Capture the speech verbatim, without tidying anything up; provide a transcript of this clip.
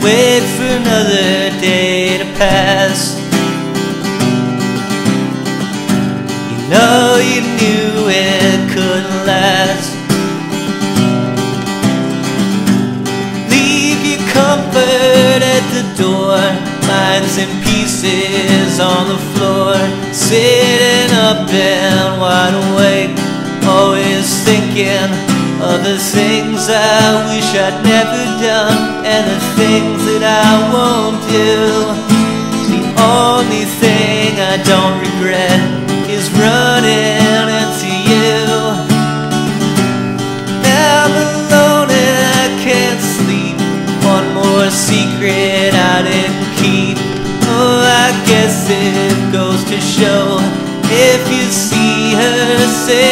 wait for another day to pass. You know you knew it couldn't last. Leave your comfort at the door, mine's in pieces on the floor, sitting up and wide awake, always thinking of the things I wish I'd never done, and the things that I won't do. The only thing I don't regret is running into you. Now I'm alone and I can't sleep, one more secret I didn't keep. Oh, I guess it goes to show, if you see her, say